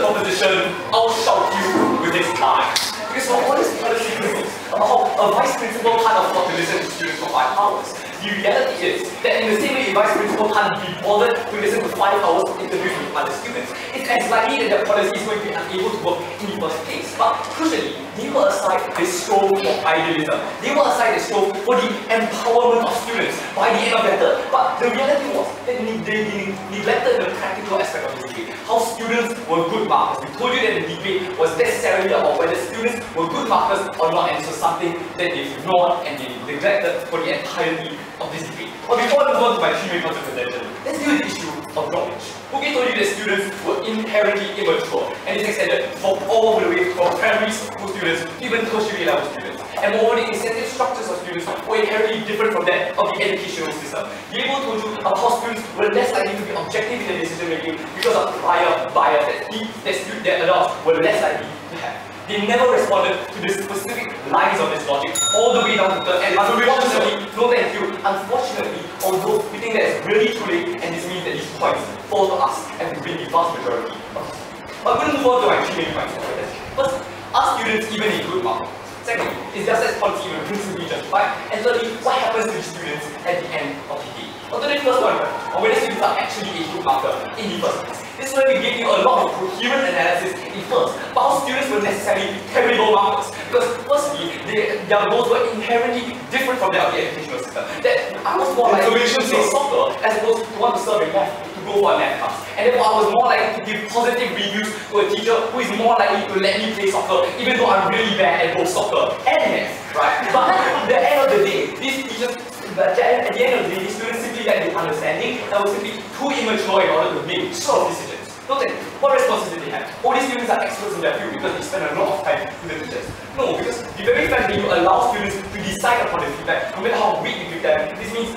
opposition, I'll shout you with this line. Because for all these policy principles about how a vice principal can't afford to listen to students for 5 hours, the reality is that in the same way a vice principal can't be bothered to listen to 5 hours of interviews with other students, it's as likely that their policy is going to be unable to work in the first place. But crucially, they will aside this strove for idealism. They will aside this strove for the empowerment of students by the end of that term. But the reality was that they neglected the practical aspect of this debate. How students were good markers. We told you that the debate was necessarily about whether students were good markers or not, and this was something that they ignored and they neglected for the entirety of this debate. But before I move on to my 3 main points of contention, let's deal with the issue of droppage. Bukit told you that students were inherently immature, and this extended from all the way from primary school students to even tertiary level students. And moreover, the incentive structures of students were inherently different from that of the educational system. Diego told you about how students were less likely to be objective in their decision making because of prior bias that adults were less likely to have. They never responded to the specific lines of this logic, all the way down to the end. Unfortunately, no thank you. Unfortunately, although we think that it's really too late, and this means that these points fall to us and to win the vast majority of us. But I'm going to move on to my 3 main points. First, are students even a good marker? Second, is their sex policy even principally justified? And thirdly, what happens to the students at the end of the day? On to the first one, on whether students are actually a good marker in the first place. This is where we gave you a lot of coherent analysis in first, but how students were necessarily terrible markers. Because firstly, their goals were inherently different from that of the educational system. That I was more likely to play soccer as opposed to want to serve in math, to go for a math class. And therefore I was more likely to give positive reviews to a teacher who is more likely to let me play soccer, even though I'm really bad at both soccer and math, right? But at the end of the day, these teachers, at the end of the day, these students simply lacked the understanding and were simply too immature in order to make sure of decisions. Note what responses did they have? All these students are experts in their field because they spend a lot of time with the teachers. No, because the very fact that you allow students to decide upon the feedback, no matter how weak you give them, this means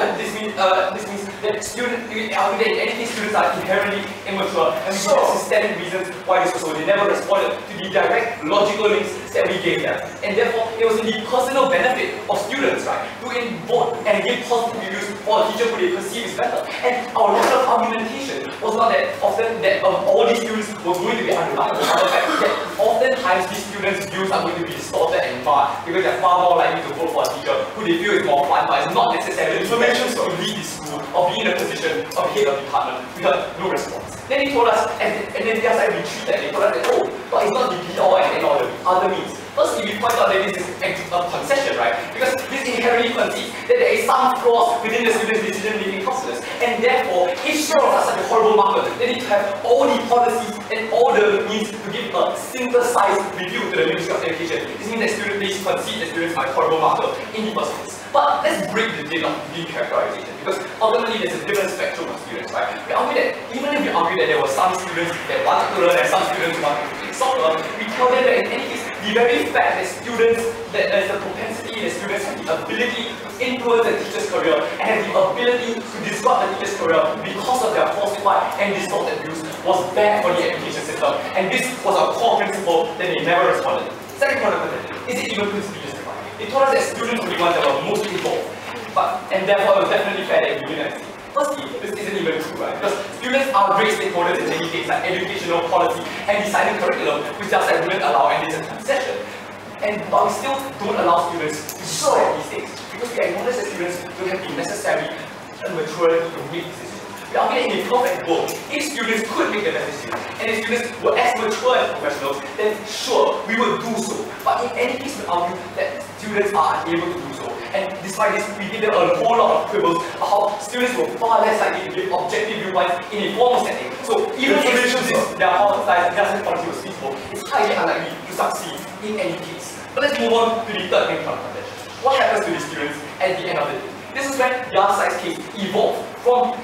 that students, in any case, students are inherently immature, and we have systemic reasons why this was so. They never responded to the direct logical links that we gave them, and therefore it was in the personal benefit of students, right, to invoke and give positive reviews for a teacher who they perceive is better. And our lack of argumentation was not that often that all these students were going to be unreliable. The fact that oftentimes these students' views are going to be distorted and marred because they're far more likely to vote for a teacher who they feel is more fun, but is not necessarily information to lead the school or be in a position of head of department without no response. Then he told us, and then the other side retreated, they told us that, oh, but it's not the be-all and end-all of other means. Firstly, we point out that this is a concession, right? Because this inherently concedes that there is some flaws within the student's decision-making process, and therefore, if students are such a horrible marker, they need to have all the policies and all the means to give a synthesized review to the Ministry of Education. This means that students concede that students are a horrible marker in the first place. But let's break the deal of decharacterization, because ultimately there's a different spectrum of students, right? We argue that even if we argue that there were some students that wanted to learn and some students wanted to play soccer, we tell them that in any case, the very fact that there's the propensity that students have the ability to influence the teacher's career and have the ability to disrupt the teacher's career because of their falsified and distorted views was bad for the education system. And this was a core principle that they never responded. Second point of contention, is it even principally justified? They told us that students were the ones that were most involved, and therefore it was definitely fair that we didn't see. Firstly, this isn't even true, right? Because students are great stakeholders in many cases like educational policy and deciding curriculum, which does that wouldn't allow, and it's a concession. But we still don't allow students to decide these things because we acknowledge that students don't have the necessary maturity to make decisions. We argue that in a perfect world, if students could make the best decisions, and if students were as mature as professionals, then sure, we would do so. But in any case, we argue that students are unable to do so. And despite this, we give them a whole lot of quibbles about how students were far less likely to give objective viewpoints in a formal setting. So even if their policy was feasible, it's highly unlikely to succeed in any case. But let's move on to the third main point of contention. What happens to these students at the end of the day? This is when the other side's case evolved from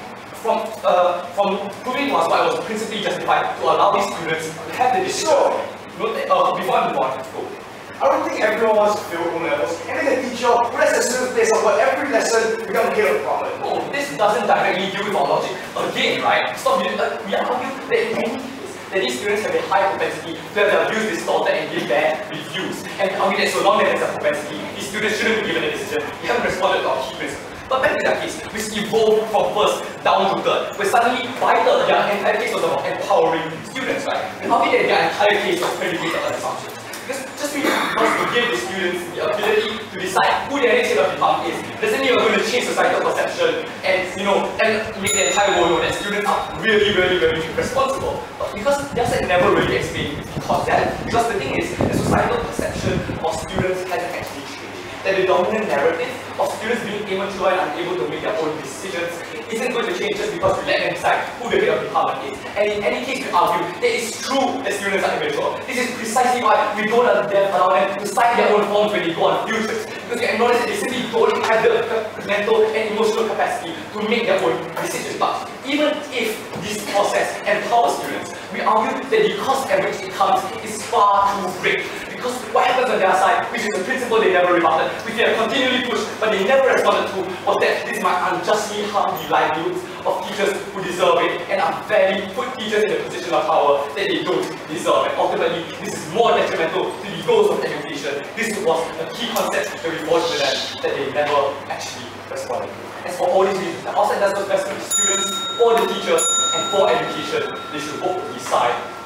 proving to us why it was principally justified to allow these students to have the decision. Before I move on, go. I don't think everyone wants to fail O-levels, and then the teacher who lets the students play soccer every lesson become a hero problem. Oh, this doesn't directly deal with our logic again, right? Stop. We argue that in any case, that these students have a high propensity to have their views distorted and give bad reviews. And we argue that so long as there's a propensity, these students shouldn't be given a decision. We haven't responded to our key principle. But back in that case, which evolved from first down to third, where suddenly by third, their entire case was about empowering students, right? And how did their entire case was predicated on assumptions? Because just because we give the students the ability to decide who their next head of department is, doesn't mean we're going to change societal perception and make the entire world know that students are really responsible. But because that's never really explained because the thing is, the societal perception of students hasn't actually changed. That the dominant narrative of students being immature and unable to make their own decisions isn't going to change just because we let them decide who the head of department is. And in any case, we argue that it's true that students are immature. This is precisely why we don't allow them to sign their own forms when they go on field trips. Because we acknowledge that they simply don't have the mental and emotional capacity to make their own decisions. But even if this process empowers students, we argue that the cost at which it comes is far too great. Because what happens on their side, which is a principle they never rebutted, which they have continually pushed, but they never responded to, was that this might unjustly harm the livelihoods of teachers who deserve it and unfairly put teachers in a position of power that they don't deserve. And ultimately, this is more detrimental to the goals of education. This was a key concept that we voiced to them that they never actually responded to. As for all these reasons, the outside does what's best for the students, for the teachers, and for education, they should both decide